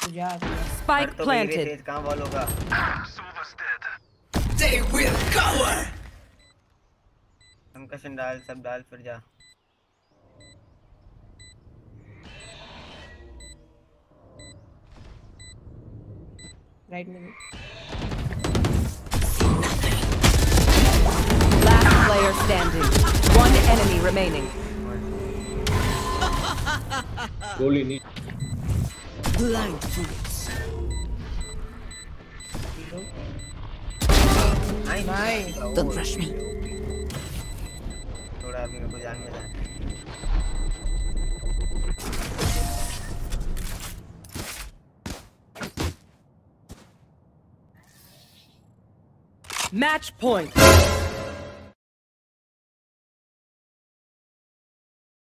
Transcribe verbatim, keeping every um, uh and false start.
Spike planted. तेज कहाँ ball होगा? They will cover. Concussion डाल, सब डाल फिर जा. Right में. Last player standing. One enemy remaining. Goalie need. Blind bullets. Nice. Don't rush me. थोड़ा अभी मेरे को जान में जाए. Match point.